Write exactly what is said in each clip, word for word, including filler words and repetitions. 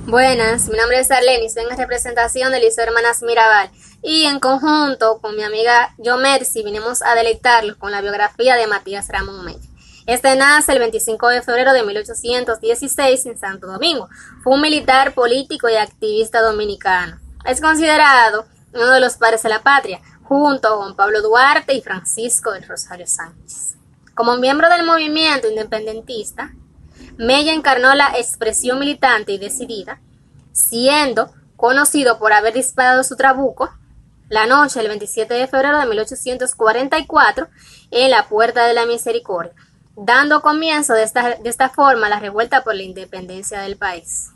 Buenas, mi nombre es Arlenis, vengo en representación del Liceo Hermanas Mirabal y en conjunto con mi amiga Yomercy vinimos a deleitarlos con la biografía de Matías Ramón Mella. Este nace el veinticinco de febrero de mil ochocientos dieciséis en Santo Domingo. Fue un militar, político y activista dominicano. Es considerado uno de los padres de la patria, junto a Juan Pablo Duarte y Francisco del Rosario Sánchez. Como miembro del movimiento independentista, Mella encarnó la expresión militante y decidida, siendo conocido por haber disparado su trabuco la noche del veintisiete de febrero de mil ochocientos cuarenta y cuatro en la Puerta de la Misericordia, dando comienzo de esta, de esta forma a la revuelta por la independencia del país.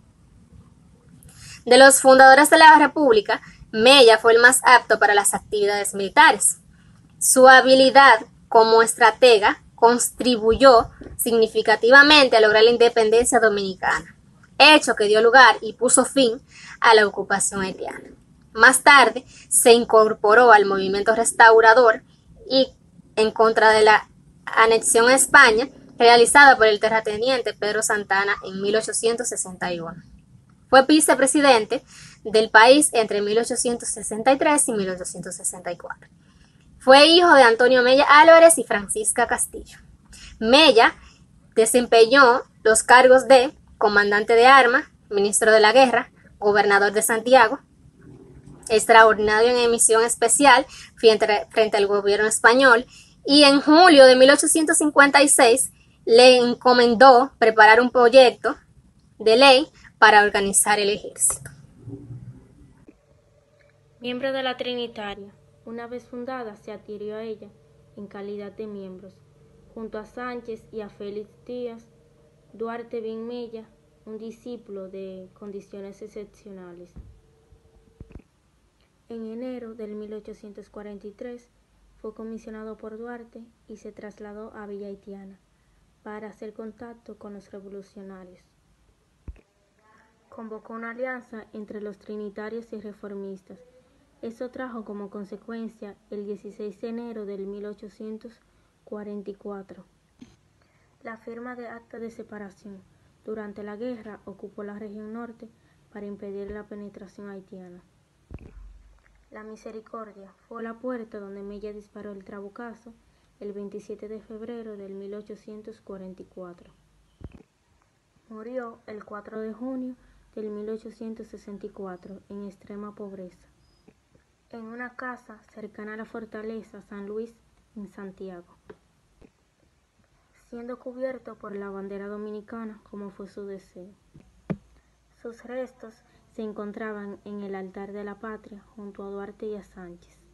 De los fundadores de la República, Mella fue el más apto para las actividades militares. Su habilidad como estratega contribuyó significativamente a lograr la independencia dominicana, hecho que dio lugar y puso fin a la ocupación haitiana. Más tarde se incorporó al movimiento restaurador y en contra de la anexión a España realizada por el terrateniente Pedro Santana en mil ochocientos sesenta y uno. Fue vicepresidente del país entre mil ochocientos sesenta y tres y mil ochocientos sesenta y cuatro. Fue hijo de Antonio Mella Álvarez y Francisca Castillo. Mella desempeñó los cargos de comandante de armas, ministro de la guerra, gobernador de Santiago, extraordinario en emisión especial frente, frente al gobierno español, y en julio de mil ochocientos cincuenta y seis le encomendó preparar un proyecto de ley para organizar el ejército. Miembro de la Trinitaria. Una vez fundada, se adhirió a ella en calidad de miembros, junto a Sánchez y a Félix Díaz, Duarte Ben Mella, un discípulo de condiciones excepcionales. En enero del mil ochocientos cuarenta y tres fue comisionado por Duarte y se trasladó a Villa Haitiana para hacer contacto con los revolucionarios. Convocó una alianza entre los trinitarios y reformistas. Esto trajo como consecuencia el dieciséis de enero del mil ochocientos cuarenta y cuatro la firma de acta de separación. Durante la guerra ocupó la región norte para impedir la penetración haitiana. La Misericordia fue la puerta donde Mella disparó el trabucazo el veintisiete de febrero del mil ochocientos cuarenta y cuatro. Murió el cuatro de junio del mil ochocientos sesenta y cuatro en extrema pobreza, en una casa cercana a la fortaleza San Luis en Santiago, siendo cubierto por la bandera dominicana como fue su deseo. Sus restos se encontraban en el altar de la patria junto a Duarte y a Sánchez.